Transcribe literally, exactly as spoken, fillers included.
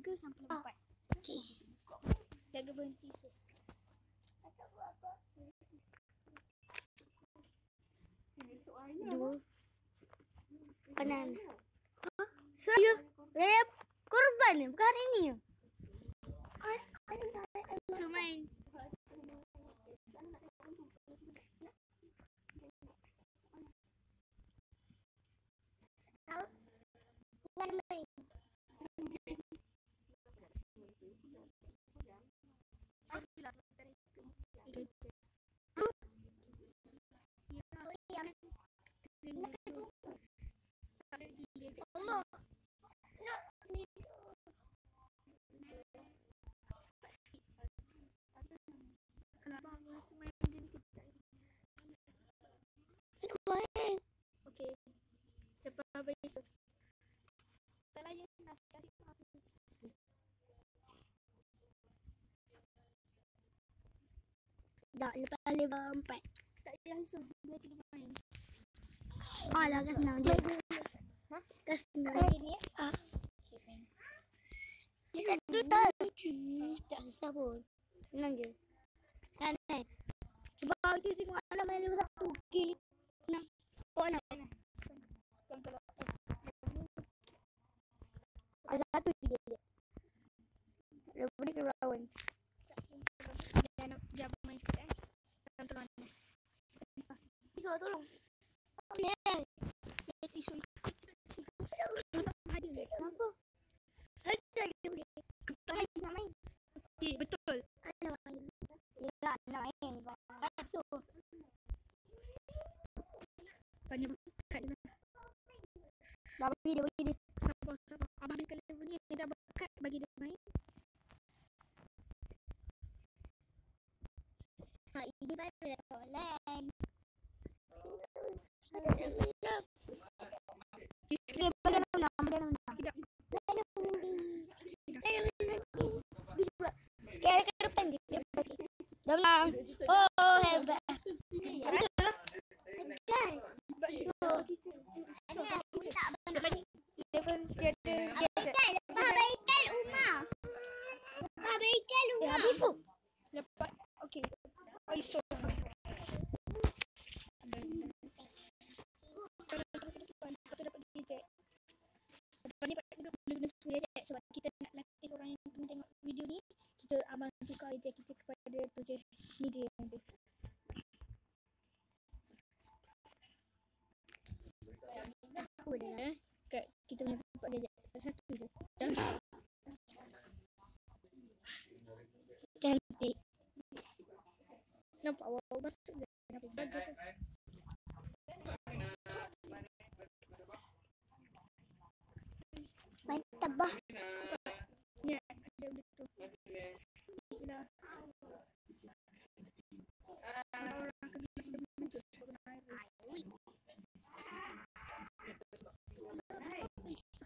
tiga sampai empat. Okey. Jaga berhenti so. Dua. Kanan. Hah? Saya Raya korban ni, bukan hari ni. So main. Okey. Lepas habis. Kalau yang nak cari apa? Dah lepas level empat. Tak payah langsung. Dia cari main. Ah lah kat senang je. Ha? Kat senang. Macam ni ya? Ah. Okey, fine. Kita tu tak. Tak susah pun. Senang je. Kan kan. Sebab kita tengok alam main level satu. Okey. Enam. Oh enam. Kan kalau Ada satu tiga je. Lepas ni kena lawan. jangan jangan main sikit eh. Jangan terlalu panas. Tolong tolong. Oh yeah. Dia tisu. Ada. Kenapa? Ada dia boleh. Kita main nak main. Okey, betul. Ada main. Ya, nak main. Baik so. Pandai berkat dia. Dah bagi dia bagi dia. Sabar, sabar. Abang berikan level ni. Dia dah berkat bagi dia main. Ha, ini baru dah soalan. Dia boleh menang, boleh menang. Sekejap. Kira ke depan je. Dah menang. Oh, hebat. Kan? Level dia ada Abaikan, lepas abaikan Umar. Abaikan Eh, Umar. habis tu. Lepas, okey. Aisyah. Lepas tu dapat gadget. Lepas ni kita boleh guna sepuluh gadget sebab kita nak latih orang yang tengah tengok video ni. Kita abang tukar gadget kita kepada tu je. Ni je yang ada. Aku dah. Eh, kat kita punya tempat gadget. Satu je. Jangan. Cantik. Nampak wow masuk je. Nampak bagus tu. Mantap bah. Ya, ada benda tu. Bismillah. Orang akan bila muncul sebab kena virus.